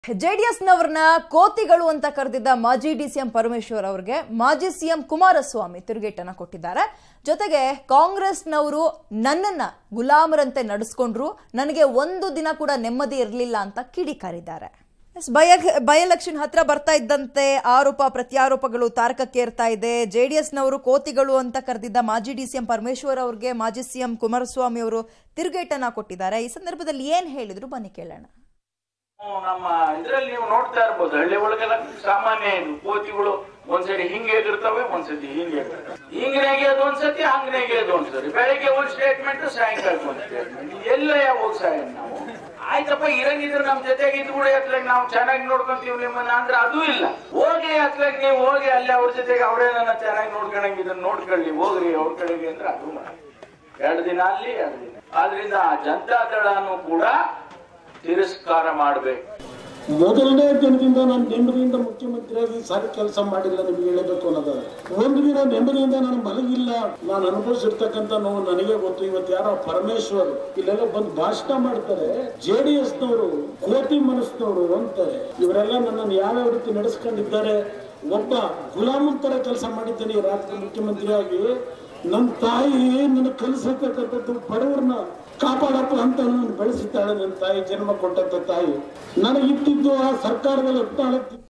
ಜೆಡಿಎಸ್ನವರನ್ನ ಕೋತಿಗಳು ಅಂತ ಕರೆದಿದ್ದ ಮಾಜಿ ಡಿಸಿಎಂ ಪರಮೇಶ್ವರ್ ಅವರಿಗೆ ಮಾಜಿ ಸಿಎಂ ಕುಮಾರಸ್ವಾಮಿ ತಿರುಗೇಟನ್ನ ಕೊಟ್ಟಿದ್ದಾರೆ. ಜೊತೆಗೆ ಕಾಂಗ್ರೆಸ್ನವರು ನನ್ನನ್ನ ಗುಲಾಮರಂತೆ ನಡೆಸಿಕೊಂಡ್ರು, ನನಗೆ ಒಂದು ದಿನ ಕೂಡ ನೆಮ್ಮದಿ ಇರಲಿಲ್ಲ ಅಂತ ಕಿಡಿಕಾರಿದ್ದಾರೆ. ಬೈ ಎಲೆಕ್ಷನ್ ಹತ್ರ ಬರ್ತಾ ಇದ್ದಂತೆ ಆರೋಪ ಪ್ರತ್ಯಾರೋಪಗಳು ತಾರಕಕ್ಕೇರ್ತಾ ಇದೆ. ಜೆಡಿಎಸ್ನವರು ಕೋತಿಗಳು ಅಂತ ಕರೆದಿದ್ದ ಮಾಜಿ ಡಿಸಿಎಂ ಪರಮೇಶ್ವರ್ ಅವರಿಗೆ ಮಾಜಿ ಸಿಎಂ ಕುಮಾರಸ್ವಾಮಿ ಅವರು ತಿರುಗೇಟನ್ನ ಕೊಟ್ಟಿದ್ದಾರೆ. ಈ ಸಂದರ್ಭದಲ್ಲಿ ಏನ್ ಹೇಳಿದ್ರು ಬನ್ನಿ ಕೇಳೋಣ. ನಮ್ಮ ಇದ್ರಲ್ಲಿ ನೀವು ನೋಡ್ತಾ ಇರ್ಬೋದು, ಹಳ್ಳಿ ಒಳಗೆಲ್ಲ ಸಾಮಾನ್ಯ ಇದು. ಕೋತಿಗಳು ಒಂದ್ಸರಿ ಹಿಂಗೆ ಎಗಿರ್ತವೆ, ಒಂದ್ಸತಿ ಹಿಂಗೆ ಹಿಂಗನೆಗೆ ಅದು ಒಂದ್ಸತಿ, ಹಂಗನೆಗೆ ಅದು ಒಂದ್ಸರಿ. ಬೆಳಗ್ಗೆ ಒಂದ್ ಸ್ಟೇಟ್ಮೆಂಟ್, ಸಾಯಂಕಾಲಕ್ಕೆ ಒಂದ್ ಸ್ಟೇಟ್ಮೆಂಟ್. ಎಲ್ಲ ಯಾವಾಗ ಸಾಯ ನಾವು ಆಯ್ತಪ್ಪ ಇರಂಗಿದ್ರೆ ನಮ್ ಜೊತೆಗೆ ಇದು ಕೂಡ ಅತ್ಲಾಗ ನಾವು ಚೆನ್ನಾಗಿ ನೋಡ್ಕೊಂತೀವಿ ನಿಮ್ಮನ್ನ ಅಂದ್ರೆ ಅದು ಇಲ್ಲ. ಹೋಗಿ ಅತ್ಲಾಗ ನೀವು ಹೋಗಿ ಅಲ್ಲಿ ಅವ್ರ ಜೊತೆಗೆ ಅವರೇ ನನ್ನ ಚೆನ್ನಾಗಿ ನೋಡ್ಕೊಂಡಂಗಿದ್ರೆ ನೋಡ್ಕೊಳ್ಳಿ, ಹೋಗ್ರಿ ಅವ್ರ ಕಡೆಗೆ ಅಂದ್ರೆ ಅದು ಮಾಡಿ 2 ದಿನ ಅಲ್ಲಿ 2 ದಿನ. ಆದ್ರಿಂದ ಆ ಜನತಾ ದಳನು ಕೂಡ ತಿರಸ್ಕಾರ ಮಾಡಬೇಕು. ಮೊದಲನೇ ದಿನದಿಂದ ನಾನು ನೆಮ್ಮದಿಯಿಂದ ಮುಖ್ಯಮಂತ್ರಿಯಾಗಿ ಸಾರಿ ಕೆಲಸ ಮಾಡಿಲ್ಲ. ನಿಮ್ಗೆ ಹೇಳಬೇಕು ಅನ್ನೋದ ಒಂದು ದಿನ ನೆಮ್ಮದಿಯಿಂದ ನಾನು ಮಲಗಿಲ್ಲ. ನಾನು ಅನುಭವಿಸಿರ್ತಕ್ಕಂಥ ನೋವು ನನಗೆ ಗೊತ್ತು. ಇವತ್ತು ಯಾರೋ ಪರಮೇಶ್ವರ್ ಇಲ್ಲೆಲ್ಲ ಬಂದು ಭಾಷಣ ಮಾಡ್ತಾರೆ, ಜೆಡಿಎಸ್ ನವರು ಕೋತಿ ಮನಸ್ಸಿನವರು ಅಂತಾರೆ. ಇವರೆಲ್ಲ ನನ್ನನ್ನು ಯಾವ್ಯಾವ ರೀತಿ ನಡೆಸ್ಕೊಂಡಿದ್ದಾರೆ. ಒಬ್ಬ ಗುಲಾಮನ್ ತರ ಕೆಲಸ ಮಾಡಿದ್ದೇನೆ ಈ ರಾಜ್ಯದ ಮುಖ್ಯಮಂತ್ರಿಯಾಗಿ. ನನ್ನ ತಾಯಿ ನನ್ನ ಕಲಿಸತಕ್ಕಂಥದ್ದು ಬಡವರನ್ನ ಕಾಪಾಡಪ್ಪ ಅಂತ ನನ್ನ ಬೆಳೆಸಿದ್ದಾಳೆ. ನನ್ನ ತಾಯಿ, ಜನ್ಮ ಕೊಟ್ಟಂತ ತಾಯಿ. ನನಗಿತ್ತಿದ್ದು ಆ ಸರ್ಕಾರದಲ್ಲಿ 14